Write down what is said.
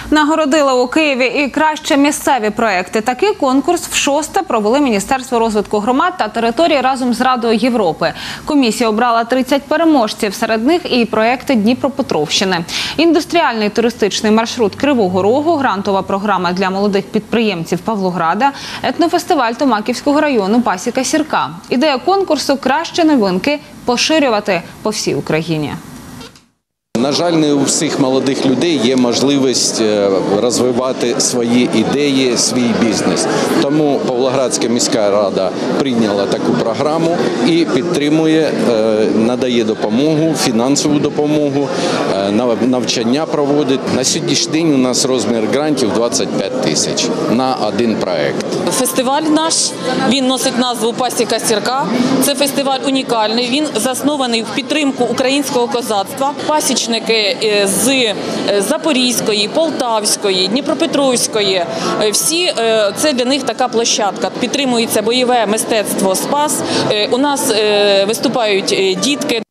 Нагородили у Києві і краще місцеві проекти. Такий конкурс вшосте провели Міністерство розвитку громад та територій разом з Радою Європи. Комісія обрала 30 переможців, серед них і проекти Дніпропетровщини. Індустріальний туристичний маршрут Кривого Рогу, грантова програма для молодих підприємців Павлограда, етнофестиваль Томаківського району Пасіка Сірка. Ідея конкурсу – кращі новинки поширювати по всій Україні. На жаль, не у всіх молодих людей є можливість розвивати свої ідеї, свій бізнес. Тому Павлоградська міська рада прийняла таку програму і підтримує, надає допомогу, фінансову допомогу, навчання проводить. На сьогоднішній день у нас розмір грантів 25 тисяч на один проект. Фестиваль наш, він носить назву «Пасіка Сірка». Це фестиваль унікальний, він заснований в підтримку українського козацтва. Пасічники з Запорізької, Полтавської, Дніпропетровської, всі, це для них така площадка. Підтримується бойове мистецтво «Спас». У нас виступають дітки.